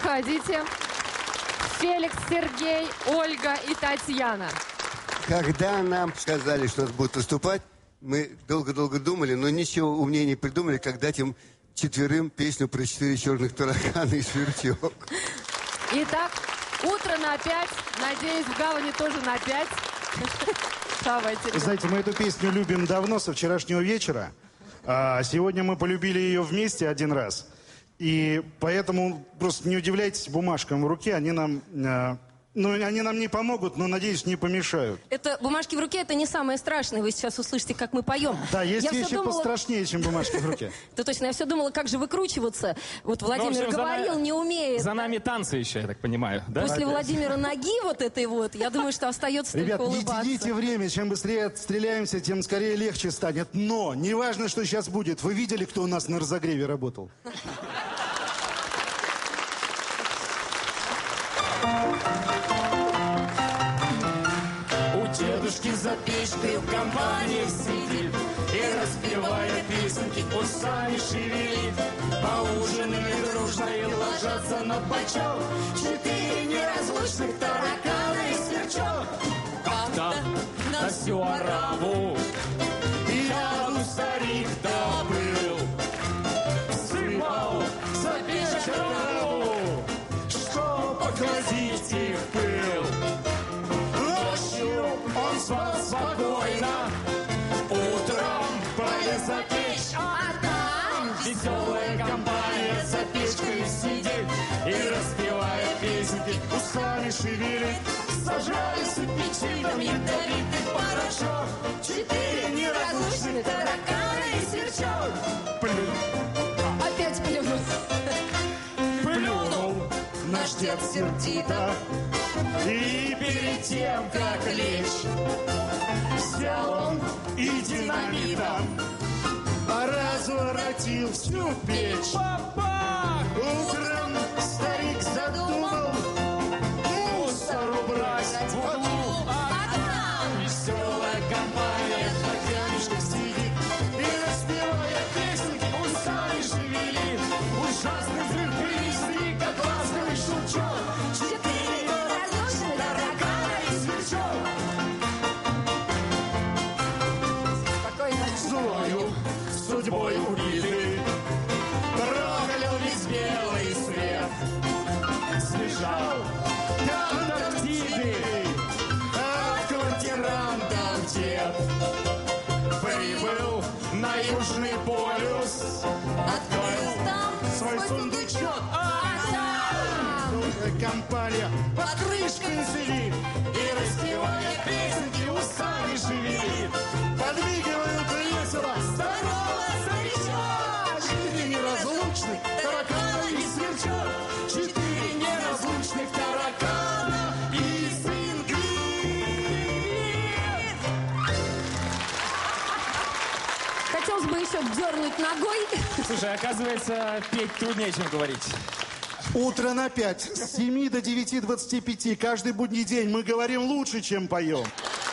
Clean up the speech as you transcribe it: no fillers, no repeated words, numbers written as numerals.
Входите. Феликс, Сергей, Ольга и Татьяна. Когда нам сказали, что нас будут выступать, мы долго-долго думали, но ничего умнее не придумали, как дать им 4 песню про 4 черных таракана и сверчок. Итак, утро на 5. Надеюсь, в гавани тоже на 5. Давайте. Вы знаете, мы эту песню любим давно, со вчерашнего вечера. А сегодня мы полюбили ее вместе один раз. И поэтому просто не удивляйтесь бумажкам в руке, они нам... они нам не помогут, но, надеюсь, не помешают. Это бумажки в руке, это не самое страшное. Вы сейчас услышите, как мы поем. Да, есть вещи пострашнее, чем бумажки в руке. Это точно. Я все думала, как же выкручиваться. Вот Владимир говорил, не умеет. За нами танцы еще, я так понимаю. Да? После Владимира ноги вот этой вот, я думаю, что остается только улыбаться. Ребят, не тяните время. Чем быстрее отстреляемся, тем скорее легче станет. Но неважно, что сейчас будет. Вы видели, кто у нас на разогреве работал? Дедушки за печкой в компании сидит и, распевая песенки, усами шевелит. Поужинали дружно и ложатся на бочок 4 неразлучных таракана и сверчок. Как-то на всю ораву яду старик добыл, сыпал за печь траву, чтоб охладить их пыл. Он спал спокойно, утром полез за печь, а там веселая компания за печкой сидит и, распевая песенки, усами шевелит. Сажались у печи в ядовитый порошок 4 неразлучных таракана и сверчок. Опять плюнул. Плюнул наш дед сердито, и перед тем, как лечь, взял он и динамитом разворотил всю печь. Утром старик задумал мусор убрать в углу, а там веселая компания на камешках сидит и, распевая песенки, усами шевелит. Ужасный взрыв перенесли, как ласковый щелчок. 4 неразлучных таракана и сверчок. Спокойно. Злою судьбой убитый проклял весь белый свет. Сбежал до Антарктиды от квартирантов дед. Прибыл на Южный полюс, открыл там свой сундучок, а там компания под крышкой сидит и, распевая песенки, усами шевелит. Подмигивают весело, здорово, старичок. 4 неразлучных таракана и сверчок. 4 неразлучных таракана и свинки. Хотелось бы еще дернуть ногой. Слушай, оказывается, петь труднее, чем говорить. Утро на 5. С 7 до 9:25. Каждый будний день мы говорим лучше, чем поем.